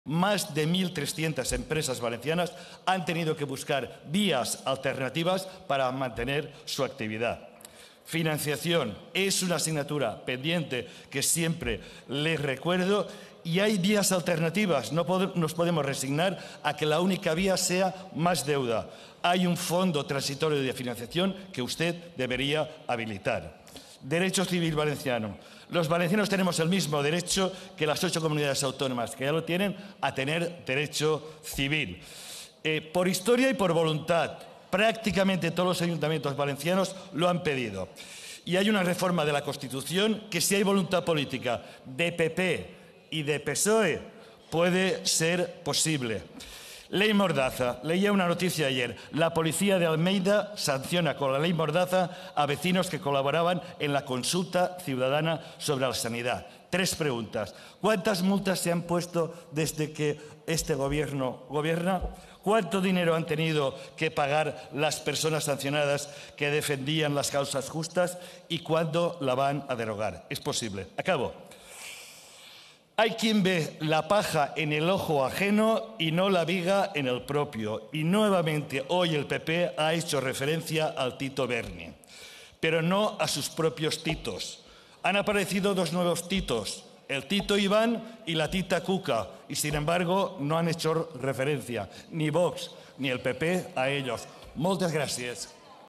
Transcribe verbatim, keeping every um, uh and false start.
Más de mil trescientas empresas valencianas han tenido que buscar vías alternativas para mantener su actividad. Financiación es una asignatura pendiente que siempre les recuerdo y hay vías alternativas. No nos podemos resignar a que la única vía sea más deuda. Hay un fondo transitorio de financiación que usted debería habilitar. Derecho civil valenciano. Los valencianos tenemos el mismo derecho que las ocho comunidades autónomas, que ya lo tienen, a tener derecho civil. Eh, por historia y por voluntad, prácticamente todos los ayuntamientos valencianos lo han pedido. Y hay una reforma de la Constitución que, si hay voluntad política de P P y de P S O E, puede ser posible. Ley Mordaza. Leía una noticia ayer. La policía de Almeida sanciona con la ley Mordaza a vecinos que colaboraban en la consulta ciudadana sobre la sanidad. Tres preguntas. ¿Cuántas multas se han puesto desde que este gobierno gobierna? ¿Cuánto dinero han tenido que pagar las personas sancionadas que defendían las causas justas? ¿Y cuándo la van a derogar? Es posible. Acabo. Hay quien ve la paja en el ojo ajeno y no la viga en el propio. Y nuevamente hoy el P P ha hecho referencia al Tito Berni, pero no a sus propios titos. Han aparecido dos nuevos titos, el Tito Iván y la Tita Cuca, y sin embargo no han hecho referencia ni Vox ni el P P a ellos. Moltes gràcies.